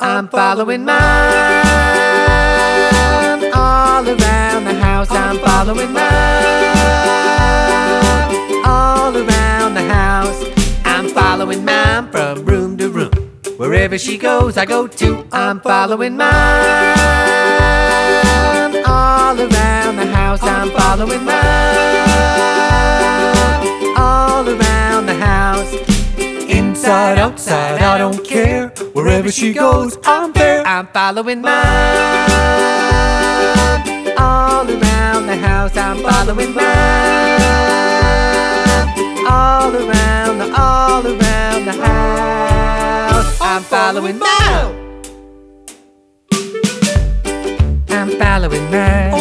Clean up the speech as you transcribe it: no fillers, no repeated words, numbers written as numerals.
I'm following mine. All around the house, I'm following mine. All around the house, I'm following mine from room to room. Wherever she goes, I go too. I'm following mine. All around the house, I'm following mine. All around the house, inside, outside, I don't care. Wherever she goes, I'm there. I'm following mine. All around the house, I'm following mine. All around the house, I'm following mine. I'm following mine.